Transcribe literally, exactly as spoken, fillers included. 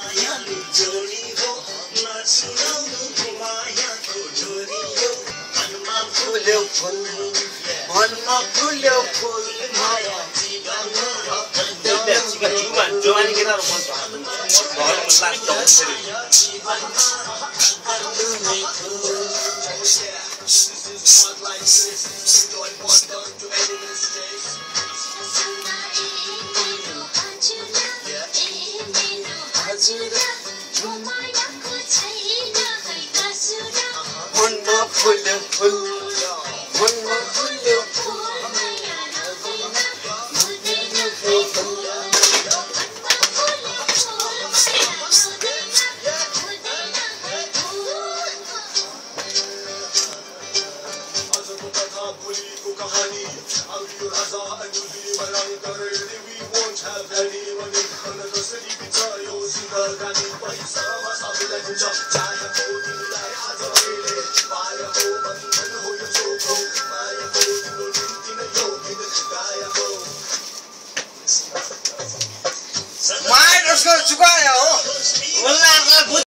मायालु जोडी हो नछुराउनु मायाको डोरी हो मनमा फुल्यो फुल मनमा फुल्यो फुल माया जीवनमा जवानी केटाहरु मन छ घरमा लास्ट डाउन मनमा फुल्यो फुल मनमा फुल्यो फुल माया जसको चुकायो हो